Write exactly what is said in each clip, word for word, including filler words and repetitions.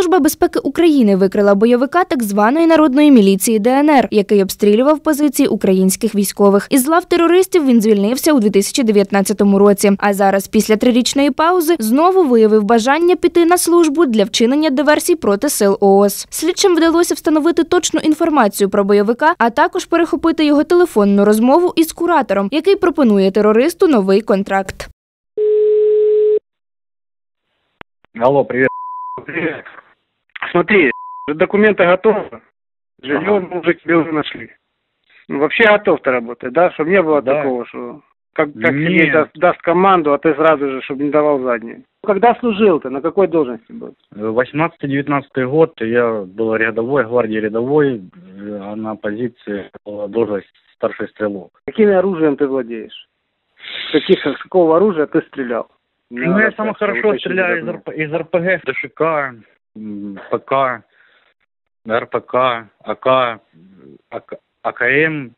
Служба безпеки України викрила бойовика так званої народної міліції Де Ен Ер, який обстрілював позиції українських військових. Із лав терористів він звільнився у дві тисячі дев'ятнадцятому році, а зараз, після трирічної паузи, знову виявив бажання піти на службу для вчинення диверсій проти сил О О С. Слідчим вдалося встановити точну інформацію про бойовика, а також перехопити його телефонну розмову із куратором, який пропонує терористу новий контракт. Алло, привет. Привет. Смотри, документы готовы. Жилье мы уже тебе уже нашли. Ну, вообще готов ты работать, да? Чтобы не было Да. такого, что как, как Нет. тебе даст, даст команду, а ты сразу же, чтобы не давал заднюю. Когда служил ты? На какой должности был? восемнадцатый-девятнадцатый год я был рядовой, гвардии рядовой, а на позиции была должность старший стрелок. Каким оружием ты владеешь? С, каких, с какого оружия ты стрелял? Ну, я самое хорошо стреляю из, РП, из эр пэ гэ, дэ шэ ка, пэ ка, эр пэ ка, а ка, а ка эм,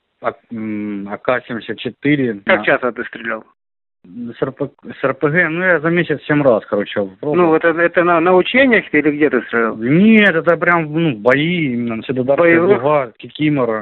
а ка семьдесят четыре. Как часто ты стрелял? С, РП, с эр пэ гэ, ну я за месяц семь раз, короче. Ну, это, это на, на учениях или где ты стрелял? Нет, это прям, ну, бои, именно, Седодарская дуга, Кикимора.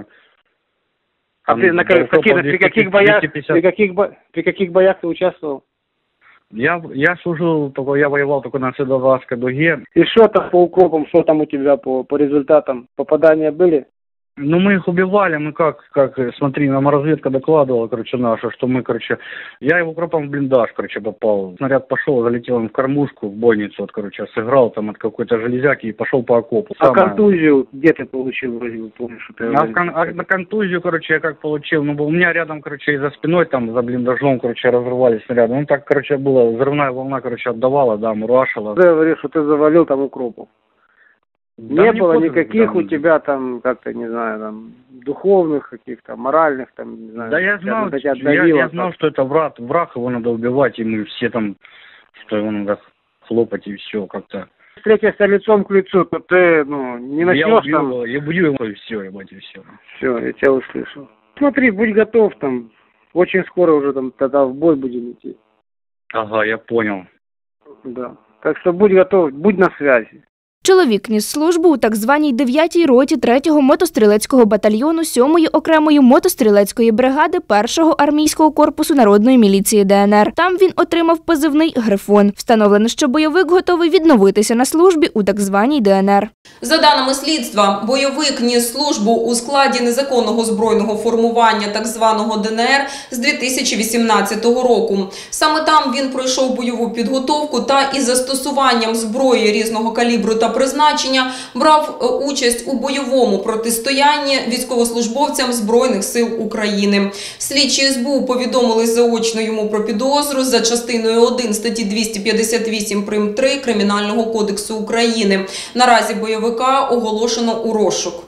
А ты на, каких, при каких боях, при каких, при каких боях ты участвовал? Я, я служил, только я воевал только на Седодарской дуге. И что там по укропам, что там у тебя по, по результатам? Попадания были? Ну, мы их убивали, мы как, как, смотри, нам разведка докладывала, короче, наша, что мы, короче, я его укропом в блиндаж, короче, попал. Снаряд пошел, залетел им в кормушку, в бойницу, вот, короче, сыграл там от какой-то железяки и пошел по окопу. А Самое... контузию где ты получил, вроде бы, помнишь, что ты... А, кон... а на контузию, короче, я как получил, ну, у меня рядом, короче, и за спиной там, за блиндажом, короче, разрывались снаряды. Ну, так, короче, было, взрывная волна, короче, отдавала, да, мурашила. Ты говоришь, что ты завалил там укропов. Да не не было пофиг, никаких там... у тебя там, как-то, не знаю, там, духовных каких-то, моральных, там, не знаю. Да я знал, я, я знал, что это враг, враг, его надо убивать, и мы все там, что его надо хлопать, и все как-то. Встретишься лицом к лицу, то ты, ну, не начнешь я убью там... Его, я убью его, и все, ебать, и все. Все, я тебя услышал. Смотри, будь готов, там, очень скоро уже там тогда в бой будем идти. Ага, я понял. Да. Так что будь готов, будь на связи. Чоловік ніс службу у так званій дев'ятій роті третього мотострілецького батальйону сьомої окремої мотострілецької бригади першого армійського корпусу народної міліції Де Ен Ер. Там він отримав позивний «Грифон». Встановлено, що бойовик готовий відновитися на службі у так званій Де Ен Ер. За даними слідства, бойовик ніс службу у складі незаконного збройного формування так званого Де Ен Ер з дві тисячі вісімнадцятого року. Саме там він пройшов бойову підготовку та із застосуванням зброї різного калібру та призначення брав участь у бойовому протистоянні військовослужбовцям Збройних сил України. Слідчі ес бе у повідомили заочно йому про підозру за частиною один статті двісті п'ятдесят вісім прим. три Кримінального кодексу України. Наразі бойовика оголошено у розшук.